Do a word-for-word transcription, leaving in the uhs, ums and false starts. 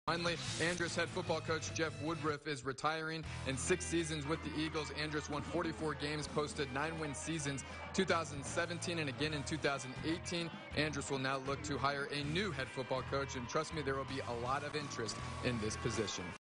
Finally, Andress head football coach Jeff Woodruff is retiring. In six seasons with the Eagles, Andress won forty-four games, posted nine win seasons, two thousand seventeen and again in two thousand eighteen. Andress will now look to hire a new head football coach, and trust me, there will be a lot of interest in this position.